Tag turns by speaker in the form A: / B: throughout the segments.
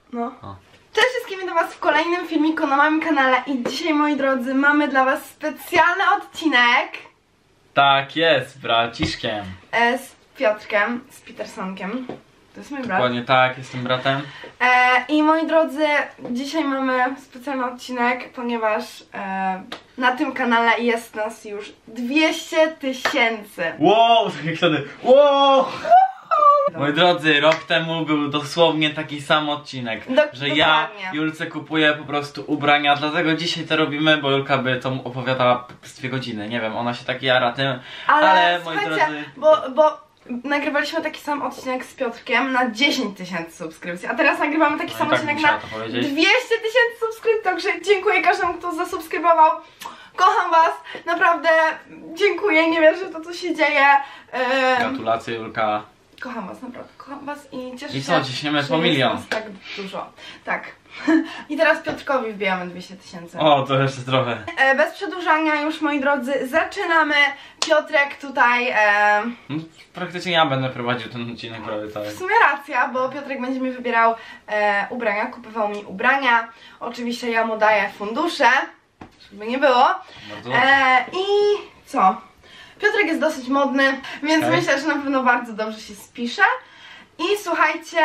A: No. Cześć wszystkim, witam was w kolejnym filmiku na moim kanale i dzisiaj, moi drodzy, mamy dla was specjalny odcinek.
B: Tak jest, braciszkiem.
A: Z Piotrkiem, z Petersonkiem. To jest mój brat.
B: Dokładnie tak, jestem bratem.
A: I moi drodzy, dzisiaj mamy specjalny odcinek, ponieważ na tym kanale jest nas już 200 000.
B: Wow, takie wtedy. Wow! Moi drodzy, rok temu był dosłownie taki sam odcinek, że ja Julce kupuję po prostu ubrania, dlatego dzisiaj to robimy, bo Julka by to opowiadała z 2 godziny, nie wiem, ona się tak jara tym, ale moi drodzy...
A: Bo nagrywaliśmy taki sam odcinek z Piotrkiem na 10 000 subskrypcji, a teraz nagrywamy taki sam odcinek na 200 000 subskrypcji, także dziękuję każdemu, kto zasubskrybował. Kocham was, naprawdę dziękuję, nie wierzę w to, co się dzieje.
B: Gratulacje, Julka.
A: Kocham was, naprawdę, kocham was i cieszę się.
B: I co, ciśniemy po milion.
A: Tak dużo, tak. I teraz Piotrkowi wbijamy 200 000.
B: O, to jeszcze trochę.
A: Bez przedłużania już, moi drodzy, zaczynamy. Piotrek tutaj...
B: No, praktycznie ja będę prowadził ten odcinek prawie cały.
A: W sumie racja, bo Piotrek będzie mi wybierał ubrania, kupywał mi ubrania. Oczywiście ja mu daję fundusze, żeby nie było. I co? Piotrek jest dosyć modny, więc myślę, że na pewno bardzo dobrze się spisze. I słuchajcie,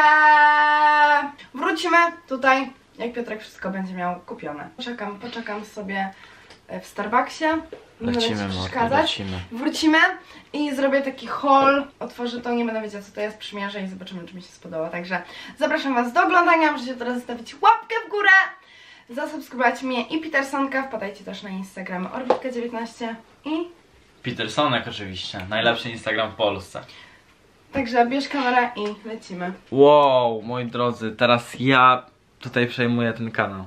A: wrócimy tutaj, jak Piotrek wszystko będzie miał kupione. Poczekam sobie w Starbucksie.
B: Lecimy.
A: Wrócimy i zrobię taki haul. Otworzę to, nie będę wiedziała, co to jest, przymierzę i zobaczymy, czy mi się spodoba. Także zapraszam was do oglądania, możecie teraz zostawić łapkę w górę, zasubskrybować mnie i Petersonka. Wpadajcie też na Instagram Orbitka19 i...
B: Petersonek oczywiście, najlepszy Instagram w Polsce.
A: Także bierz kamerę i lecimy.
B: Wow, moi drodzy, teraz ja tutaj przejmuję ten kanał.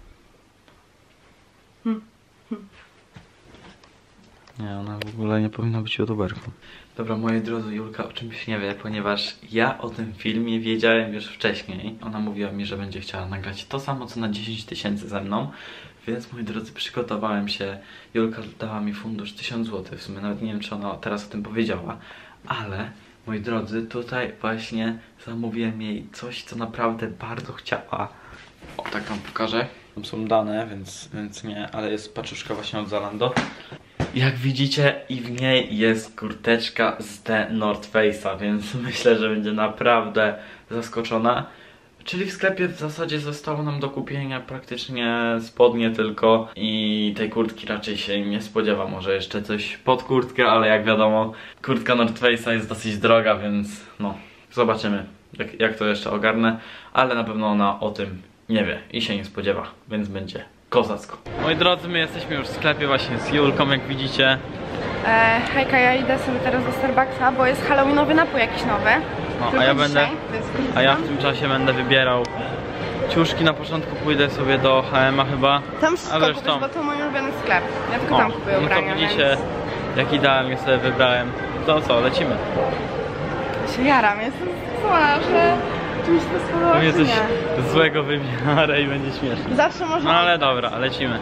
B: Nie, ona w ogóle nie powinna być youtuberką. Dobra, moi drodzy, Julka o czymś nie wie, ponieważ ja o tym filmie wiedziałem już wcześniej. Ona mówiła mi, że będzie chciała nagrać to samo co na 10 000 ze mną. Więc, moi drodzy, przygotowałem się. Julka dała mi fundusz 1000 zł. W sumie nawet nie wiem, czy ona teraz o tym powiedziała. Ale, moi drodzy, tutaj właśnie zamówiłem jej coś, co naprawdę bardzo chciała. O, tak wam pokażę. Tam są dane, więc nie, ale jest paczuszka właśnie od Zalando. Jak widzicie, i w niej jest kurteczka z The North Face'a, więc myślę, że będzie naprawdę zaskoczona. Czyli w sklepie w zasadzie zostało nam do kupienia praktycznie spodnie tylko i tej kurtki raczej się nie spodziewa, może jeszcze coś pod kurtkę, ale jak wiadomo kurtka North Face'a jest dosyć droga, więc no zobaczymy jak to jeszcze ogarnę, ale na pewno ona o tym nie wie i się nie spodziewa, więc będzie kozacko. Moi drodzy, my jesteśmy już w sklepie właśnie z Julką, jak widzicie.
A: Hejka, ja idę sobie teraz do Starbucksa, bo jest halloweenowy napój jakiś nowy.
B: No, a ja w tym czasie będę wybierał ciuszki. Na początku pójdę sobie do H&M chyba.
A: Tam wszystko kupisz, bo to mój ulubiony sklep. Ja tylko tam kupuję ubrania.
B: No to widzicie, jak idealnie sobie wybrałem. To co, lecimy.
A: Ja się jaram, jestem zła, że czymś to spodoba.
B: Mnie coś złego wybiorę i będzie śmiesznie.
A: Zawsze można.
B: No ale dobra, lecimy.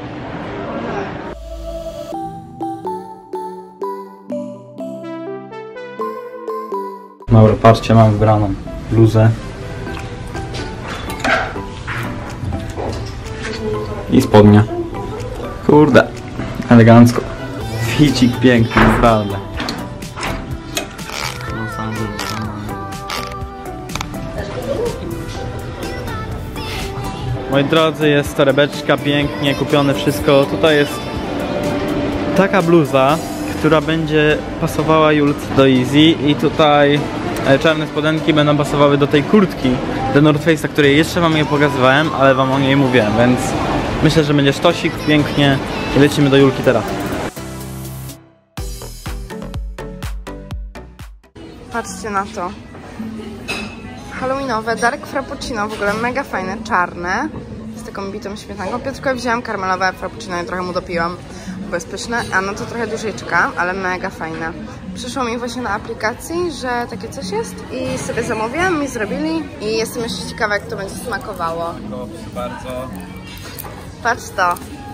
B: Dobra, patrzcie, mam wybraną bluzę i spodnie. Kurde, elegancko. Ficik piękny, naprawdę. Moi drodzy, jest torebeczka, pięknie kupione wszystko. Tutaj jest taka bluza, która będzie pasowała Julce do Easy i tutaj czarne spodenki będą pasowały do tej kurtki The North Face'a, której jeszcze wam nie pokazywałem, ale wam o niej mówiłem, więc myślę, że będzie sztosik, pięknie i lecimy do Julki teraz.
A: Patrzcie na to. Halloweenowe Dark Frappuccino, w ogóle mega fajne, czarne. Z taką bitą śmietanką. Piotrkowi wziąłem karmelowe frappuccino i trochę mu dopiłam. Bezpieczne, a no to trochę dłużej czeka, ale mega fajne. Przyszło mi właśnie na aplikacji, że takie coś jest i sobie zamówiłam, mi zrobili i jestem jeszcze ciekawa, jak to będzie smakowało.
B: Proszę bardzo.
A: Patrz to.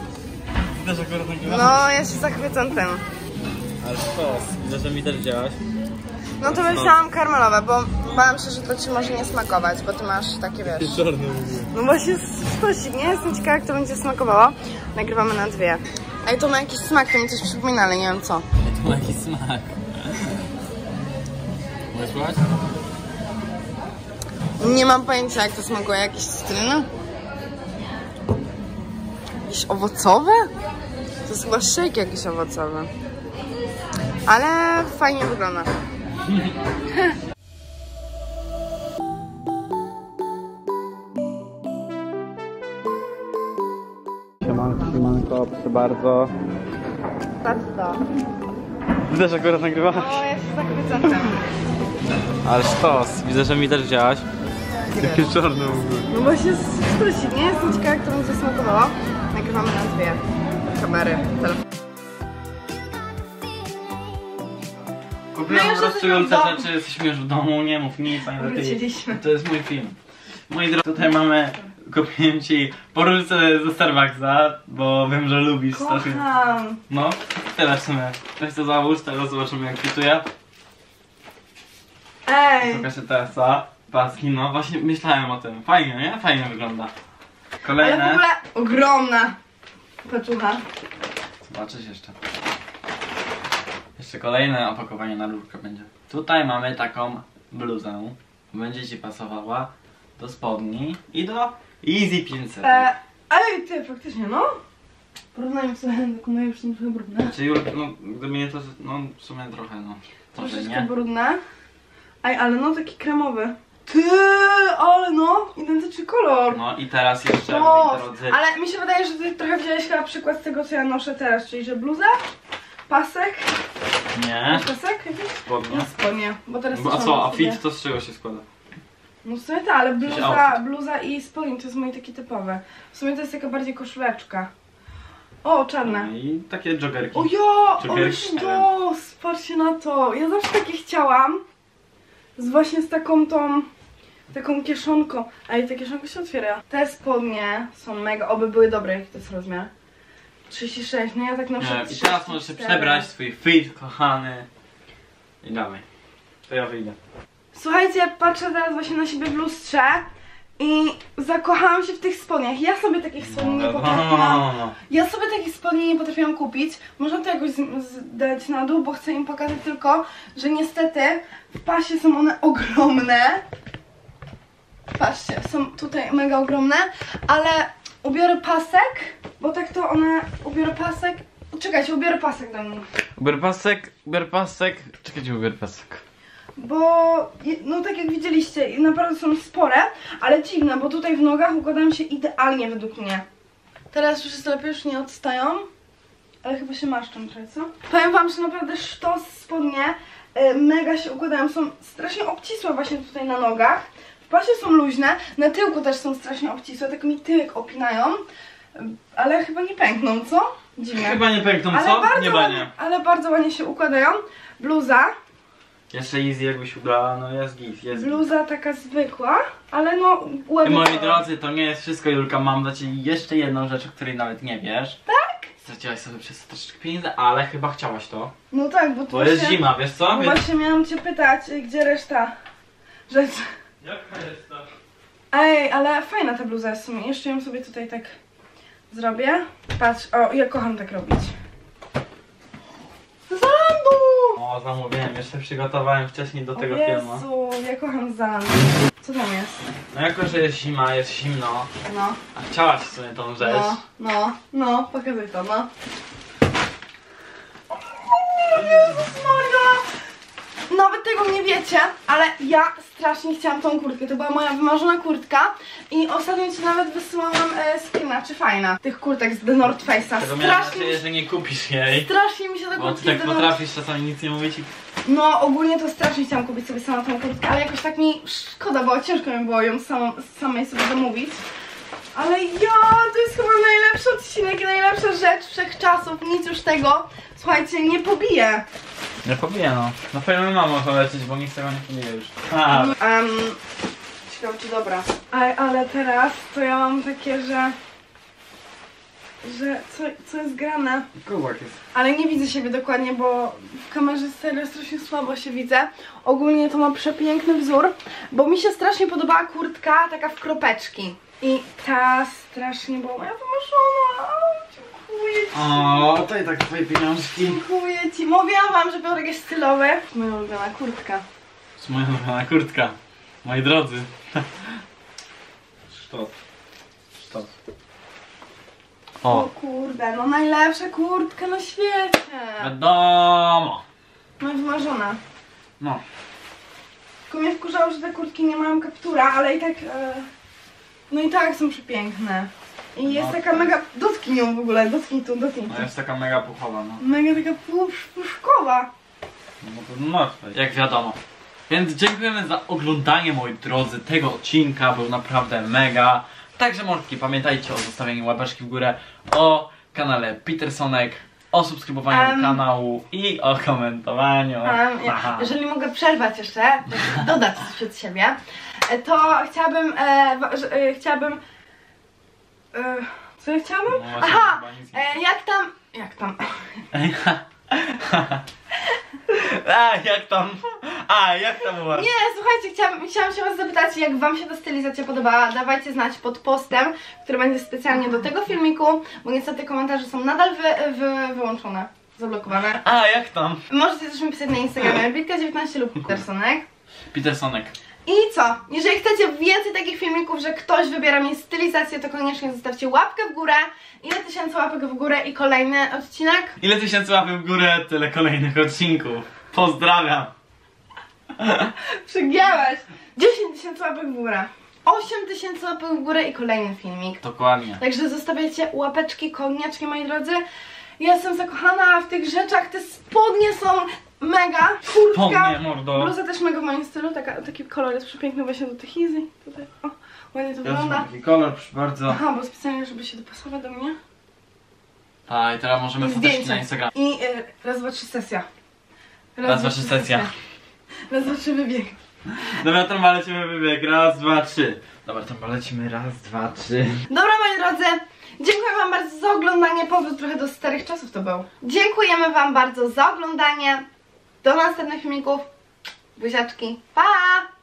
A: No, ja się zachwycam tym.
B: Ale sztos, widzę, że mi też działaś.
A: No to myślałam karmelowe, bo Bałam się, że to ci może nie smakować, bo ty masz takie, wiesz... No właśnie sztosik, nie? Jestem ciekawa, jak to będzie smakowało. Nagrywamy na 2. Ej, to ma jakiś smak, to mi coś przypomina, ale nie wiem co.
B: To ma jakiś smak. Możesz spróbować?
A: Nie mam pojęcia, jak to smakuje. Jakiś cytryna? Jakieś owocowe? To jest chyba shake jakiś owocowy. Ale fajnie wygląda.
B: Siemanko, proszę bardzo.
A: Bardzo.
B: Widzę, że akurat nagrywałaś.
A: O, jest zachwycona.
B: Ale sztos, widzę, że mi też wzięłaś. Takie czarne w ogóle.
A: No właśnie sztosik, nie? Jestem ciekawa, jak to będzie smakowało. Nagrywamy na 2 kamery, telefon.
B: Kupiłem
A: No
B: po prostu
A: już
B: Julce
A: jesteśmy w
B: rzeczy, jesteśmy już w domu, nie mów nic, ani lepiej.
A: Wróciliśmy.
B: To jest mój film. Moi drodzy, tutaj mamy, kupiłem ci poróżce ze Starbucksa, bo wiem, że lubisz strasznie.
A: Kocham.
B: No, tyle w sumie. Weź to załóż, teraz zobaczymy jak kwituje.
A: Ej.
B: Pokażę TSA, paski, no właśnie myślałem o tym. Fajnie, nie? Fajnie wygląda.
A: Ale w
B: Kolejne.
A: ogóle ogromna paczucha.
B: Zobaczysz jeszcze. Jeszcze kolejne opakowanie na rurkę będzie. Tutaj mamy taką bluzę. Będzie ci pasowała do spodni i do Easy 500.
A: Ej, ty, faktycznie, no. Porównajmy sobie, tylko moje już są trochę brudne.
B: Czyli no, gdyby nie to, no w sumie trochę, no. Może
A: Troszeczkę
B: nie.
A: brudne. Ej, ale no taki kremowy. Ty, ale no, identyczny kolor.
B: No i teraz jeszcze,
A: No,
B: moi drodzy.
A: ale mi się wydaje, że ty trochę wziąłeś chyba przykład z tego, co ja noszę teraz, czyli że bluzę, pasek,
B: Nie,
A: pasek jakiś?
B: spodnie.
A: No spodnie, bo teraz
B: A
A: też
B: co,
A: mam
B: a fit
A: sobie-
B: to z czego się składa?
A: No w sumie tak, ale
B: Jakiś
A: bluza i spodnie to jest moje takie typowe. W sumie to jest taka bardziej koszuleczka. O, czarne.
B: No i takie joggerki.
A: O ja,
B: Czy
A: ale
B: wielki? Nie
A: sztos, patrzcie na to. Ja zawsze takie chciałam. Właśnie z taką kieszonką. Ej, ta kieszonka się otwiera. Te spodnie są mega, oby były dobre, jaki to jest rozmiar. 36, no ja tak na przykład
B: I teraz możesz się
A: 34.
B: przebrać, swój fit, kochany. I dawaj. To ja wyjdę.
A: Słuchajcie, patrzę teraz właśnie na siebie w lustrze i zakochałam się w tych spodniach. Ja sobie takich spodni nie potrafiłam. Ja sobie takich spodni nie potrafiłam kupić. Można to jakoś dać na dół, bo chcę im pokazać tylko, że niestety w pasie są one ogromne. Patrzcie, są tutaj mega ogromne, ale ubiorę pasek, bo tak to one... Ubiorę pasek... Czekajcie, ubiorę pasek do nich.
B: Ubier pasek. Czekajcie, ubier pasek.
A: Bo, no tak jak widzieliście, naprawdę są spore, ale dziwne, bo tutaj w nogach układają się idealnie według mnie. Teraz już jest lepiej, już nie odstają, ale chyba się maszczą trochę, co? Powiem wam, że naprawdę sztos spodnie mega się układają, są strasznie obcisłe właśnie tutaj na nogach. W pasie są luźne, na tyłku też są strasznie obcisłe, tak mi tyłek opinają, ale chyba nie pękną, co? Dziwne.
B: Chyba nie pękną,
A: Ale
B: co?
A: bardzo
B: Nie
A: ładnie,
B: banie.
A: ale bardzo ładnie się układają. Bluza.
B: Jeszcze easy jakbyś ubrała, no jest git, jest git.
A: Bluza taka zwykła, ale no
B: I
A: ładnie.
B: moi drodzy, to nie jest wszystko, Julka, mam dla ciebie jeszcze jedną rzecz, o której nawet nie wiesz.
A: Tak?
B: Straciłaś sobie przez to troszeczkę pieniędzy, ale chyba chciałaś to.
A: No tak, bo tu
B: Bo jest zima, wiesz co?
A: Bo właśnie miałam cię pytać, gdzie reszta rzeczy.
B: Jaka jest to?
A: Ej, ale fajna ta bluza jest w sumie. Jeszcze ją sobie tutaj tak zrobię. Patrz, o, ja kocham tak robić. Zandu!
B: O, zamówiłem, jeszcze przygotowałem wcześniej do tego filmu.
A: Jezu, ja kocham Zandu. Co tam jest?
B: No jako, że jest zima, jest zimno,
A: No,
B: a chciałaś w sumie tą rzecz.
A: no, pokazuj to, no. O Jezus Maria! Nawet tego nie wiecie, ale ja strasznie chciałam tą kurtkę. To była moja wymarzona kurtka i ostatnio ci nawet wysyłałam screena, czy fajna, tych kurtek z The North Face'a.
B: Tego miałem nadzieję, że nie kupisz jej.
A: Strasznie mi się ta
B: Bo ty
A: kurtki
B: tak
A: z The North...
B: potrafisz czasami nic nie mówić i...
A: No ogólnie to strasznie chciałam kupić sobie samą tą kurtkę, ale jakoś tak mi szkoda, bo ciężko mi było ją samej sobie zamówić. Ale ja, to jest chyba najlepszy odcinek i najlepsza rzecz wszechczasów, nic już tego, słuchajcie, nie pobiję.
B: Nie pobiję, no. Na pewno mam polecieć, bo nikt tego nie pobije już.
A: Ciekawe czy dobra. Ale teraz to ja mam takie, że że co jest grane.
B: Kozak jest.
A: Ale nie widzę siebie dokładnie, bo w kamerze serio strasznie słabo się widzę. Ogólnie to ma przepiękny wzór, bo mi się strasznie podobała kurtka taka w kropeczki. I ta strasznie była moja wymarzona. Dziękuję ci.
B: O, to i tak twoje pieniążki.
A: Dziękuję ci. Mówiłam wam, że Piotrek jest stylowy. Moja ulubiona kurtka.
B: To jest moja ulubiona kurtka. Moi drodzy. Sztos. Sztos.
A: O kurde, no najlepsza kurtka na świecie.
B: Wiadomo.
A: Moja wymarzona.
B: No.
A: Tylko mnie wkurzało, że te kurtki nie mają kaptura, ale i tak... No i tak są przepiękne. I jest taka mega... Dotknij ją w ogóle, dotknij tu, dotknij tu.
B: No jest taka mega puchowa, no.
A: Mega taka puszkowa.
B: No to martwe. Jak wiadomo. Więc dziękujemy za oglądanie, moi drodzy, tego odcinka. Był naprawdę mega. Także mordki, pamiętajcie o zostawieniu łapeczki w górę, o kanale Petersonek, o subskrybowaniu kanału i o komentowaniu.
A: Jeżeli mogę przerwać jeszcze, dodać coś od siebie, to chciałabym... co ja chciałabym?
B: No,
A: aha! Jak tam?
B: Jak tam u was?
A: Nie, słuchajcie, chciałam się was zapytać, jak wam się ta stylizacja podobała. Dawajcie znać pod postem, który będzie specjalnie do tego filmiku, bo niestety komentarze są nadal wyłączone, zablokowane.
B: Jak tam?
A: Możecie też mi pisać na Instagramie Bitka19 lub Petersonek.
B: Petersonek.
A: I co? Jeżeli chcecie więcej takich filmików, że ktoś wybiera mi stylizację, to koniecznie zostawcie łapkę w górę. Ile 1000 łapek w górę i kolejny odcinek?
B: Ile 1000 łapek w górę, tyle kolejnych odcinków. Pozdrawiam.
A: Przegięłaś. 10 000 łapek w górę. 8000 łapek w górę i kolejny filmik.
B: Dokładnie.
A: Także zostawiajcie łapeczki koniecznie, moi drodzy. Ja jestem zakochana w tych rzeczach, te spodnie są mega. Kurtka,
B: Spodnie, mordo.
A: bluza też mega w moim stylu, taki kolor jest przepiękny właśnie do tych easy. Tutaj, o, ładnie to wygląda.
B: Taki kolor, proszę bardzo.
A: Aha, bo specjalnie, żeby się dopasować do mnie.
B: I teraz możemy foteczki na Instagram.
A: I raz, dwa, trzy sesja.
B: Raz, dwa, trzy sesja.
A: Raz, dwa, trzy wybieg.
B: Dobra, trąba lecimy wybieg. Raz, dwa, trzy. Dobra, trąba lecimy. Raz, dwa, trzy.
A: Dobra, moi drodzy. Dziękuję wam bardzo za oglądanie. Powrót trochę do starych czasów to był. Dziękujemy wam bardzo za oglądanie. Do następnych filmików. Buziaczki. Pa!